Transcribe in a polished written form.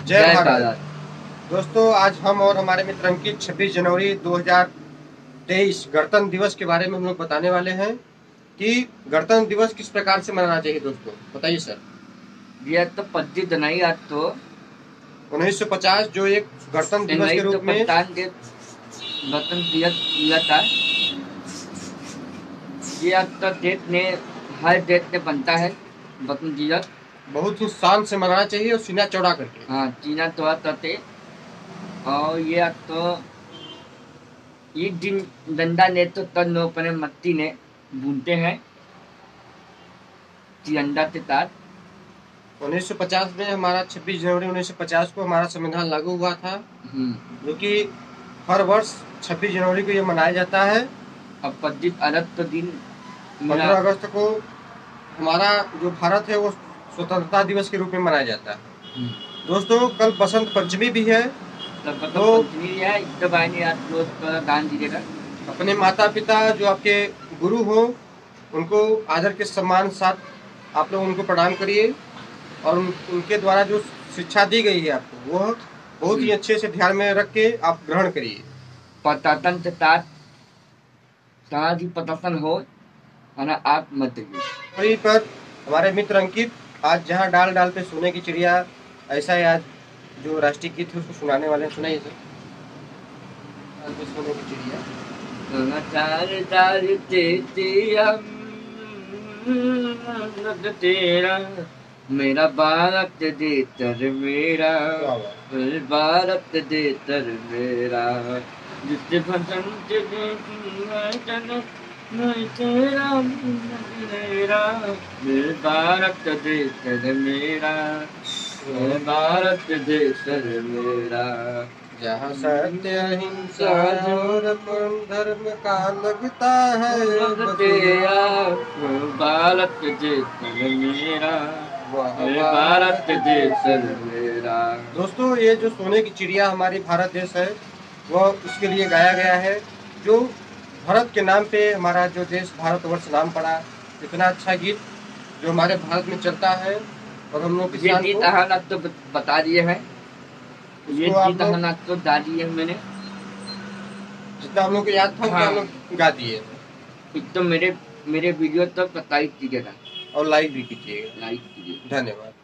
जय जय भारत। भारत। दोस्तों, आज हम और हमारे मित्र अंकित 26 जनवरी 2023 गणतंत्र दिवस के बारे में हम लोग बताने वाले हैं कि गणतंत्र दिवस किस प्रकार से मनाना चाहिए। दोस्तों बताइए सर। ये तो 25 जनवरी आज तो 1950 जो एक गणतंत्र दिवस के तो रूप में पंचांग के गणतंत्र दिवस हुआ था। ये आज तो देश में हर देश में बनता है गणतंत्र दिवस। बहुत ही शान से मनाना चाहिए और सीना चौड़ा करके। हाँ, चीना तो करते। और ये आज तो एक दिन डंडा ने तो तन अपने मट्टी ने भूनते हैं तिरंगा के साथ। 1950 में हमारा 26 जनवरी 1950 को हमारा संविधान लागू हुआ था, जो कि हर वर्ष 26 जनवरी को ये मनाया जाता है। अब 25 अगस्त तो दिन 15 अगस्त को हमारा जो भारत है वो स्वतंत्रता दिवस के रूप में मनाया जाता है। दोस्तों, कल बसंत पंचमी भी है, तो गांधी का अपने माता पिता जो आपके गुरु हो उनको आदर के सम्मान के साथ आप लोग उनको प्रणाम करिए और उनके द्वारा जो शिक्षा दी गई है आपको वह बहुत ही अच्छे से ध्यान में रख के आप ग्रहण करिए। पतातन के साथ ही पतातन हो है ना, आप मत देंगे। वहीं पर हमारे मित्र अंकित आज जहाँ डाल डाल पे सोने की चिड़िया, ऐसा है आज जो राष्ट्रीय गीत है उसको सुनाने वाले हैं। सुनाइए सर। डाल पे सोने की चिड़िया। समाचार तेरा मेरा भारत देतर मेरा, भारत देतर मेरा, जिस बसंत तेरा मेरा, भारत देतर मेरा, भारत देतर मेरा, जहाँ सत्य अहिंसा और परम धर्म का लगता है तेरा, भारत देश मेरा, भारत देश मेरा। दोस्तों, ये जो सोने की चिड़िया हमारी भारत देश है वह इसके लिए गाया गया है, जो भारत के नाम पे हमारा जो देश भारतवर्ष नाम पड़ा। इतना अच्छा गीत जो हमारे भारत में चलता है और हम लोग ये गीत हालात तो बता दिए हैं, ये गीत हालात तो गा दिए मैंने, जितना हम लोग को याद था उतना हम लोग गा दिए। एक तो मेरे वीडियो तो बताइए कीजिएगा और लाइक भी कीजिएगा। लाइक कीजिए। धन्यवाद।